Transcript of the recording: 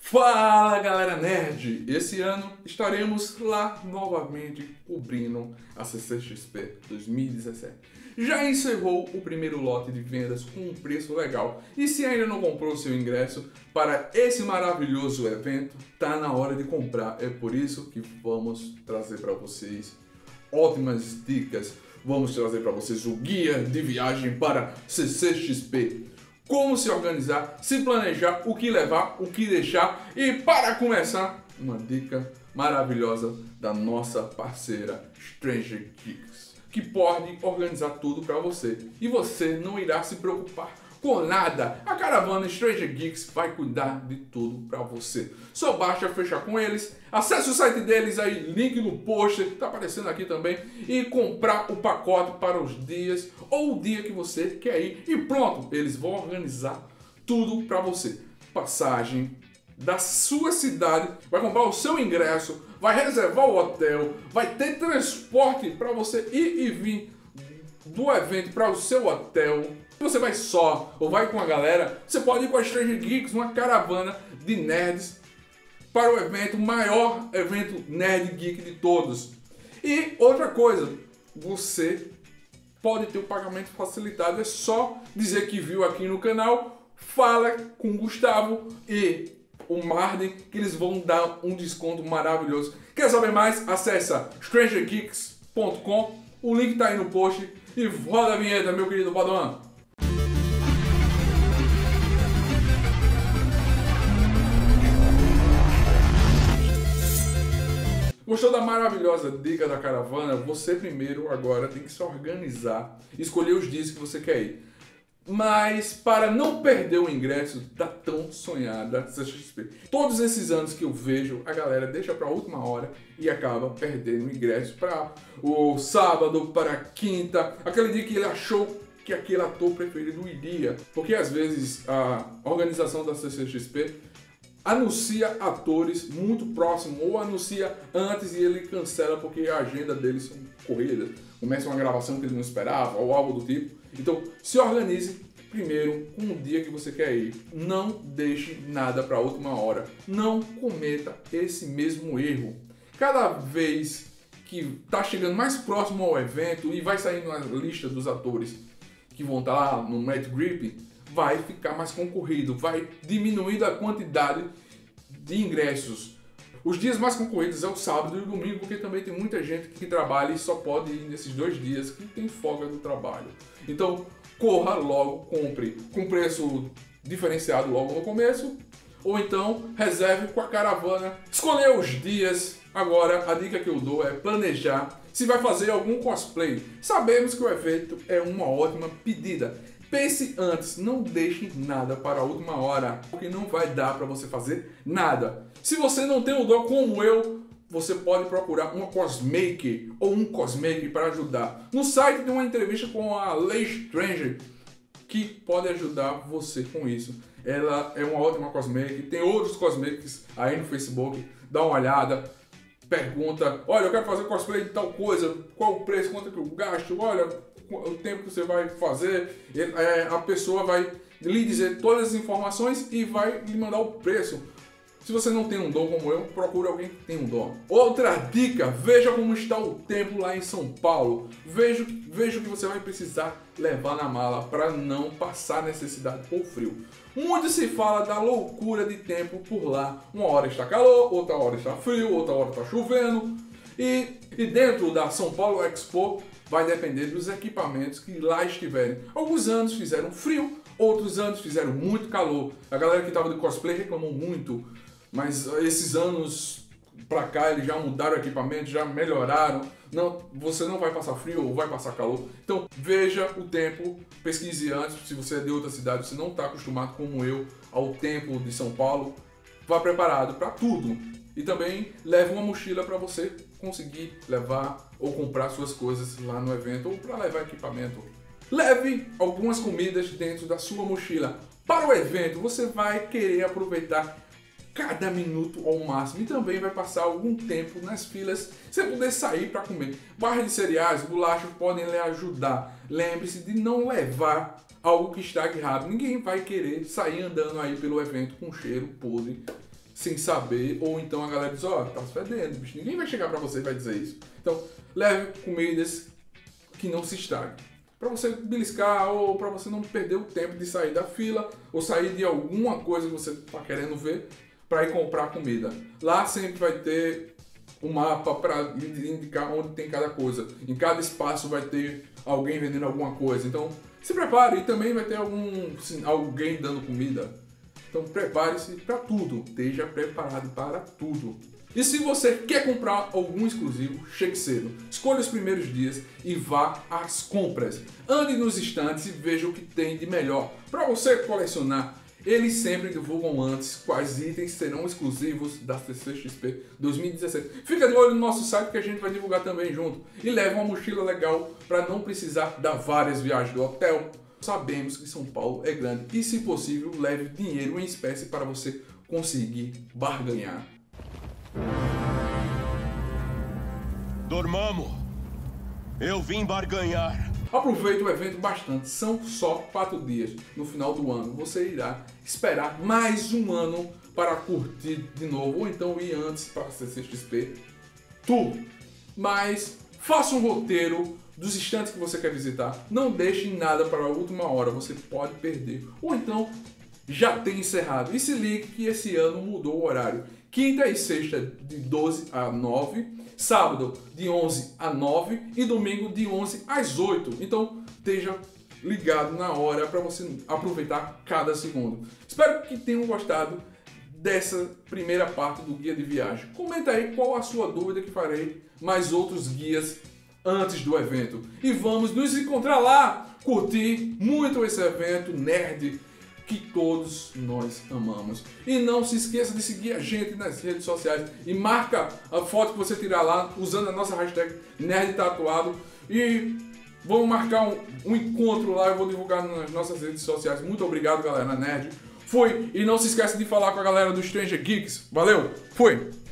Fala galera nerd! Esse ano estaremos lá novamente cobrindo a CCXP 2017. Já encerrou o primeiro lote de vendas com um preço legal e se ainda não comprou seu ingresso para esse maravilhoso evento, tá na hora de comprar. É por isso que vamos trazer para vocês ótimas dicas. Vamos trazer para vocês o guia de viagem para CCXP. Como se organizar, se planejar, o que levar, o que deixar e para começar, uma dica maravilhosa da nossa parceira Stranger Geeks, que pode organizar tudo para você e você não irá se preocupar com nada. A caravana Stranger Geeks vai cuidar de tudo para você. Só basta fechar com eles, acesse o site deles aí, link no post, tá aparecendo aqui também, e comprar o pacote para os dias ou o dia que você quer ir e pronto, eles vão organizar tudo para você. Passagem da sua cidade, vai comprar o seu ingresso, vai reservar o hotel, vai ter transporte para você ir e vir do evento para o seu hotel. Se você vai só ou vai com a galera, você pode ir com a Stranger Geeks, uma caravana de nerds para o evento, o maior evento nerd geek de todos. E outra coisa, você pode ter o pagamento facilitado, é só dizer que viu aqui no canal, fala com o Gustavo e o Marden que eles vão dar um desconto maravilhoso. Quer saber mais? Acessa strangergeeks.com, o link tá aí no post e roda a vinheta, meu querido Paduan. Gostou da maravilhosa dica da caravana? Você primeiro agora tem que se organizar, escolher os dias que você quer ir. Mas para não perder o ingresso da tão sonhada CCXP. Todos esses anos que eu vejo, a galera deixa para a última hora e acaba perdendo o ingresso para o sábado, para a quinta, aquele dia que ele achou que aquele ator preferido iria. Porque às vezes a organização da CCXP anuncia atores muito próximos ou anuncia antes e ele cancela porque a agenda deles são corridas. Começa uma gravação que ele não esperava ou algo do tipo. Então se organize primeiro com o dia que você quer ir. Não deixe nada para a última hora. Não cometa esse mesmo erro. Cada vez que está chegando mais próximo ao evento e vai saindo a lista dos atores que vão estar lá no Meet Grip, vai ficar mais concorrido, vai diminuindo a quantidade de ingressos. Os dias mais concorridos é o sábado e o domingo, porque também tem muita gente que trabalha e só pode ir nesses 2 dias que tem folga do trabalho. Então, corra logo, compre com preço diferenciado logo no começo, ou então reserve com a caravana. Escolher os dias. Agora, a dica que eu dou é planejar se vai fazer algum cosplay. Sabemos que o evento é uma ótima pedida. Pense antes, não deixe nada para a última hora, porque não vai dar para você fazer nada. Se você não tem o dom como eu, você pode procurar uma cosmaker ou um cosmaker para ajudar. No site tem uma entrevista com a Lei Stranger que pode ajudar você com isso. Ela é uma ótima cosmaker, tem outros cosmakers aí no Facebook, dá uma olhada. Pergunta, olha, eu quero fazer cosplay de tal coisa, qual o preço, quanto é que eu gasto, olha o tempo que você vai fazer, a pessoa vai lhe dizer todas as informações e vai lhe mandar o preço. Se você não tem um dom como eu, procure alguém que tem um dom. Outra dica, veja como está o tempo lá em São Paulo. Veja o que você vai precisar levar na mala para não passar necessidade por frio. Muito se fala da loucura de tempo por lá. Uma hora está calor, outra hora está frio, outra hora está chovendo. E dentro da São Paulo Expo vai depender dos equipamentos que lá estiverem. Alguns anos fizeram frio, outros anos fizeram muito calor. A galera que estava de cosplay reclamou muito, mas esses anos pra cá eles já mudaram o equipamento, já melhoraram. Não, você não vai passar frio ou vai passar calor. Então veja o tempo, pesquise antes. Se você é de outra cidade, você não está acostumado como eu ao tempo de São Paulo, vá preparado para tudo. E também leve uma mochila para você conseguir levar ou comprar suas coisas lá no evento ou para levar equipamento. Leve algumas comidas dentro da sua mochila. Para o evento você vai querer aproveitar cada minuto ao máximo e também vai passar algum tempo nas filas sem poder sair para comer. Barra de cereais, bolachas podem lhe ajudar. Lembre-se de não levar algo que estrague rápido. Ninguém vai querer sair andando aí pelo evento com cheiro podre sem saber, ou então a galera diz, ó, tá se fedendo, bicho. Ninguém vai chegar pra você e vai dizer isso. Então, leve comidas que não se estraguem. Pra você beliscar ou pra você não perder o tempo de sair da fila ou sair de alguma coisa que você tá querendo ver pra ir comprar comida. Lá sempre vai ter um mapa para indicar onde tem cada coisa. Em cada espaço vai ter alguém vendendo alguma coisa. Então, se prepare e também vai ter alguém dando comida. Então, prepare-se para tudo. Esteja preparado para tudo. E se você quer comprar algum exclusivo, chegue cedo. Escolha os primeiros dias e vá às compras. Ande nos estantes e veja o que tem de melhor para você colecionar. Eles sempre divulgam antes quais itens serão exclusivos da CCXP 2017. Fica de olho no nosso site que a gente vai divulgar também junto. E leve uma mochila legal para não precisar dar várias viagens do hotel. Sabemos que São Paulo é grande e, se possível, leve dinheiro em espécie para você conseguir barganhar. Dormamos. Eu vim barganhar. Aproveite o evento bastante, são só 4 dias no final do ano. Você irá esperar mais um ano para curtir de novo, ou então ir antes para a CCXP Tour. Mas faça um roteiro dos estantes que você quer visitar, não deixe nada para a última hora, você pode perder. Ou então já tem encerrado. E se ligue que esse ano mudou o horário. Quinta e sexta de 12 a 9, sábado de 11 a 9 e domingo de 11 às 8. Então esteja ligado na hora para você aproveitar cada segundo. Espero que tenham gostado dessa primeira parte do guia de viagem. Comenta aí qual a sua dúvida, que farei mais outros guias antes do evento. E vamos nos encontrar lá, curtir muito esse evento nerd que todos nós amamos. E não se esqueça de seguir a gente nas redes sociais e marca a foto que você tirar lá usando a nossa hashtag NerdTatuado. E vamos marcar um encontro lá, eu vou divulgar nas nossas redes sociais. Muito obrigado, galera Nerd. Fui! E não se esqueça de falar com a galera do Stranger Geeks. Valeu! Fui!